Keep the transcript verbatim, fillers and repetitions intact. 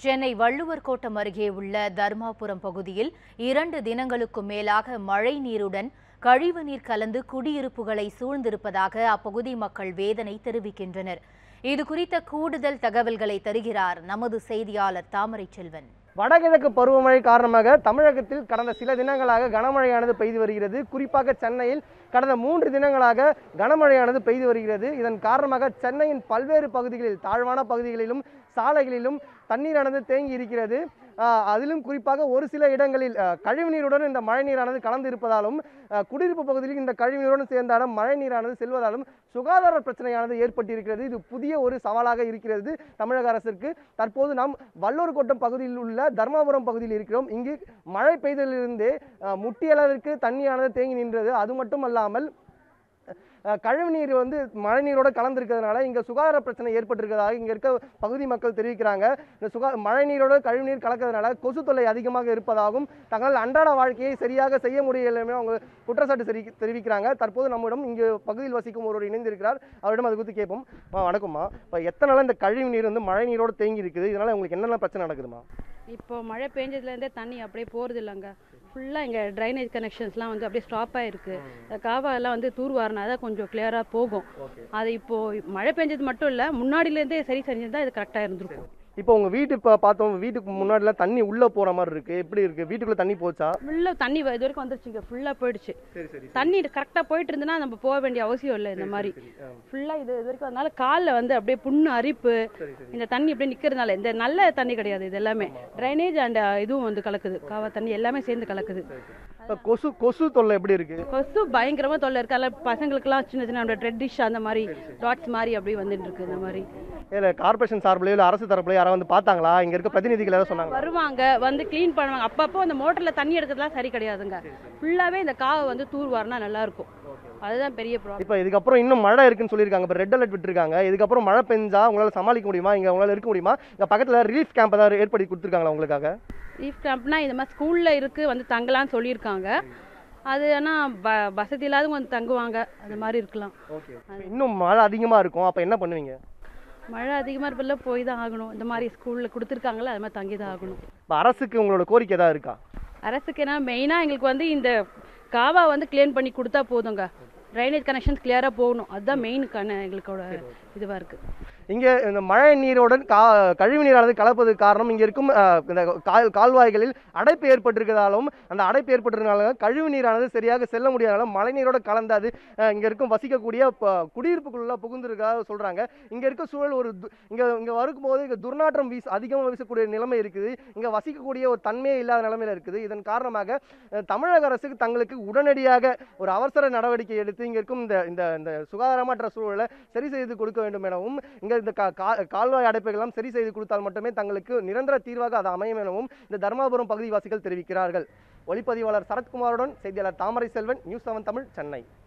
சென்னை வள்ளுவர் கோட்டம் அருகே உள்ள தர்மாபுரம் பகுதியில் இரண்டு தினங்களுக்கு மேலாக மழை நீருடன் கழிவுநீர் கலந்து குடியிருப்புகளை சூழ்ந்திருப்பதாக அப்பகுதி மக்கள் வேதனை தெரிவிக்கின்றனர். இதுகுறித்த கூடுதல் தகவல்களை தருகிறார் நமது செய்தியாளர் தாமரை செல்வன். வடகிழக்கு பருவமழை காரணமாக தமிழகத்தில் கடந்த சில தினங்களாக கனமழையானது பெய்து வருகிறது. குறிப்பாக சென்னையில் கடந்த மூன்று தினங்களாக கனமழையானது பெய்து வருகிறது. இதன் காரணமாக சென்னையின் பல்வேறு பகுதிகளில் தாழ்வான பகுதிகளிலும் சாலைகளிலும் தண்ணீரானது தேங்கி இருக்கிறது. அதிலும் குறிப்பாக ஒரு சில இடங்களில் கழிவுநீருடன் இந்த மழை நீரானது கலந்து இருப்பதாலும் குடியிருப்பு பகுதியில் இந்த கழிவுநீருடன் சேர்ந்தாலும் மழை நீரானது செல்வதாலும் சுகாதார பிரச்சனையானது ஏற்பட்டிருக்கிறது. இது புதிய ஒரு சவாலாக இருக்கிறது தமிழக அரசிற்கு. தற்போது நாம் வள்ளுவர் கோட்டம் பகுதியில் உள்ள தர்மாபுரம் பகுதியில் இருக்கிறோம். இங்கு மழை பெய்தலிலிருந்தே முட்டியளவிற்கு தண்ணியானது தேங்கி நின்றது. அது மட்டுமல்லாமல் கழிவுநீர் வந்து மழை நீரோட கலந்துருக்கிறதுனால இங்கே சுகாதார பிரச்சனை ஏற்பட்டிருக்கிறதாக இங்கே இருக்க பகுதி மக்கள் தெரிவிக்கிறாங்க. இந்த சுகா மழை நீரோட கழிவுநீர் கலக்கிறதுனால கொசு தொல்லை அதிகமாக இருப்பதாகவும் தங்கள் அன்றாட வாழ்க்கையை சரியாக செய்ய முடியலையுமே அவங்க குற்றச்சாட்டு தெரி தெரிவிக்கிறாங்க. தற்போது நம்மிடம் இங்கே பகுதியில் வசிக்கும் ஒருவர் இணைந்திருக்கிறார். அவரிடம் அது குறித்து கேட்போம். வணக்கம்மா, இப்போ எத்தனை நாள் இந்த கழிவு நீர் வந்து மழை நீரோடு தேங்கி இருக்குது? இதனால உங்களுக்கு என்னென்ன பிரச்சனை நடக்குதுமா? இப்போ மழை பெஞ்சதுலேருந்தே தண்ணி அப்படியே போகிறது இல்லைங்க. ஃபுல்லாக இங்கே ட்ரைனேஜ் கனெக்ஷன்ஸ்லாம் வந்து அப்படியே ஸ்டாப் ஆகிருக்கு. காவாலாம் வந்து தூர்வாரினா தான் கொஞ்சம் கிளியராக போகும். அது இப்போது மழை பெஞ்சது மட்டும் இல்லை, முன்னாடியிலேருந்தே சரி செஞ்சிருந்தால் இது கரெக்டாக இருந்திருக்கும். இப்போ உங்க வீட்டு இப்போ பார்த்தோம், வீட்டுக்கு முன்னாடிலாம் தண்ணி உள்ள போற மாதிரி இருக்கு. எப்படி இருக்கு? வீட்டுக்குள்ள தண்ணி போச்சா? ஃபுல்லாக தண்ணி இது வரைக்கும் வந்துருச்சுங்க. ஃபுல்லாக போயிடுச்சு. தண்ணி கரெக்டாக போயிட்டு இருந்ததுன்னா நம்ம போக வேண்டிய அவசியம் இல்லை. இந்த மாதிரி ஃபுல்லாக இது இது வரைக்கும் அதனால காலில் வந்து அப்படியே புண்ணு அரிப்பு. இந்த தண்ணி அப்படியே நிற்கிறதுனால இந்த நல்ல தண்ணி கிடையாது. இது எல்லாமே ட்ரைனேஜ் அண்ட் இதுவும் வந்து கலக்குது. காவா தண்ணி எல்லாமே சேர்ந்து கலக்குது. கொசு கொசு தொல்லை எப்படி இருக்கு? கொசு பயங்கரமா தொல்லை இருக்கு. அதில் பசங்களுக்குலாம் சின்ன சின்ன ரெட்டிஷ் அந்த மாதிரி டாட்ஸ் மாதிரி அப்படி வந்துட்டு இருக்கு. இந்த மாதிரி இல்ல கார்பரேஷன் சார்பிலையோ இல்லை அரசு தரப்புலையோ யாராவது வந்து பார்த்தாங்களா? இங்க இருக்க பிரதிநிதிகள் யாராவது சொன்னாங்க? வருவாங்க, வந்து கிளீன் பண்ணுவாங்க. அப்பப்போ அந்த மோட்டர்ல தண்ணி எடுக்கிறதுலாம் சரி கிடையாதுங்க. ஃபுல்லாவே இந்த காவை வந்து தூர் வாரினா நல்லா இருக்கும். அதுதான் பெரிய ப்ராப்ளம். இப்போ இதுக்கப்புறம் இன்னும் மழை இருக்குன்னு சொல்லியிருக்காங்க. இப்போ ரெட் அலர்ட் விட்டுருக்காங்க. இதுக்கப்புறம் மழை பெஞ்சா உங்களால் சமாளிக்க முடியுமா? இங்கே உங்களால் இருக்க முடியுமா? இங்கே பக்கத்தில் ரிலீஃப் கேம்ப் ஏதாவது ஏற்படுத்தி கொடுத்துருக்காங்களா உங்களுக்காக? ரிலீஃப் கேம்ப்னா இந்த மாதிரி ஸ்கூலில் இருக்குது, வந்து தங்கலான்னு சொல்லியிருக்காங்க. அது ஆனால் ப வசதி இல்லாதவங்க வந்து தங்குவாங்க. அது மாதிரி இருக்கலாம். ஓகே. இன்னும் மழை அதிகமாக இருக்கும், அப்போ என்ன பண்ணுவீங்க? மழை அதிகமாக இருப்பதில்ல, போய் தான் ஆகணும். இந்த மாதிரி ஸ்கூலில் கொடுத்துருக்காங்களே, அது மாதிரி தங்கி தான் ஆகணும். இப்போ அரசுக்கு உங்களோட கோரிக்கை ஏதாவது இருக்கா? அரசுக்கு என்ன மெயினாக எங்களுக்கு வந்து இந்த காவா வந்து கிளீன் பண்ணி கொடுத்தா போதுங்க. ட்ரைனேஜ் கனெக்ஷன்ஸ் கிளியராக போகணும். அதுதான் மெயினுக்கான எங்களுக்கோட இதுவாக இருக்குது. இங்கே இந்த மழை நீருடன் கா கழிவு நீரானது கலப்பதுக்கு காரணம் இங்கே இருக்கும் இந்த கால் கால்வாய்களில் அடைப்பு ஏற்பட்டிருக்கிறதாலும் அந்த அடைப்பு ஏற்பட்டிருந்தாலும் கழிவு நீரானது சரியாக செல்ல முடியாதாலும் மழை நீரோட கலந்து அது இங்கே இருக்கும் வசிக்கக்கூடிய குடியிருப்புக்குள்ள புகுந்திருக்கிறதாக சொல்கிறாங்க. இங்கே இருக்க சூழல் ஒரு இங்கே இங்கே வரும்போது இங்கே துர்நாற்றம் வீச அதிகமாக வீசக்கூடிய நிலைமை இருக்குது. இங்கே வசிக்கக்கூடிய ஒரு தன்மையே இல்லாத நிலைமையில் இருக்குது. இதன் காரணமாக தமிழக அரசுக்கு தங்களுக்கு உடனடியாக ஒரு அவசர நடவடிக்கை எடுத்து இங்கே இருக்கும் இந்த இந்த சுகாதாரமற்ற சூழலை சரி செய்து கொடுக்க வேண்டும் எனவும் இங்கே இந்த கால்வாய் அடைப்புகள் எல்லாம் சரி செய்து கொடுத்தால் மட்டுமே தங்களுக்கு நிரந்தர தீர்வாக அது அமையும் எனவும் இந்த தர்மாபுரம் பகுதிவாசிகள் தெரிவிக்கிறார்கள். ஒளிப்பதிவாளர் சரத்குமாருடன் செய்தியாளர் தாமரை செல்வன், நியூஸ் செவன் தமிழ், சென்னை.